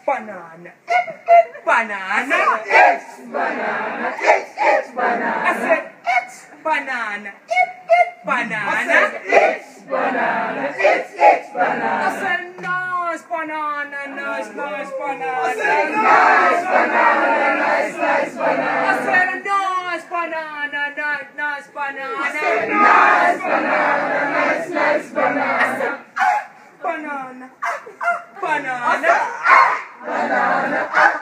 banana, banana, banana, banana. I said banana, banana, banana, banana. I said nice banana, nice banana. I said nice banana, nice banana. I said nice banana, nice banana. I said nice banana, nice banana. Banana, banana, Banana, banana.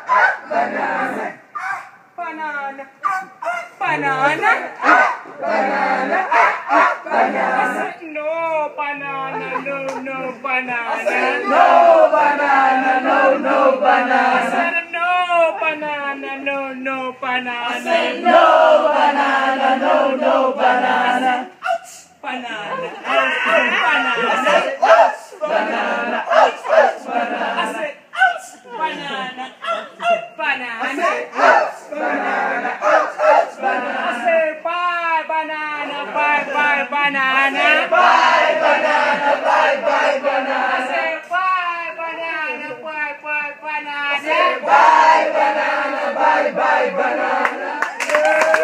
banana, banana, Banana, I said no banana, no banana. no banana, no I banana. said no banana, no banana. I said no banana, no banana. Banana, banana. Banana, I said banana, banana. banana, I said bye banana, bye banana. bye banana, bye banana. I said bye banana, bye banana. Bye banana, bye banana.